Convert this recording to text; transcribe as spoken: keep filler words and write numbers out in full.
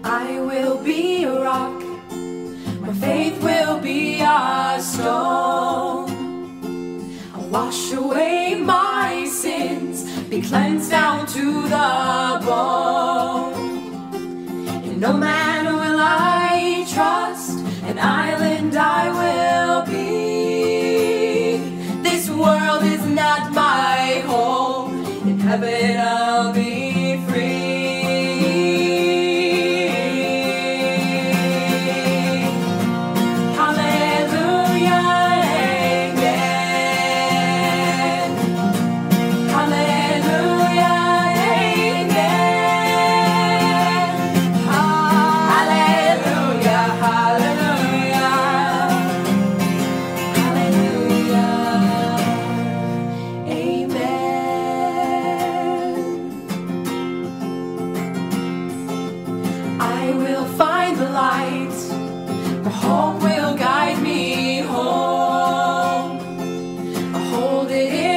I will be a rock, my faith will be a stone. I'll wash away my sins, be cleansed down to the bone. In no man will I trust, an island I will be. This world is not my home, in heaven I'll be free. I will find the light, the hope will guide me home. I'll hold it in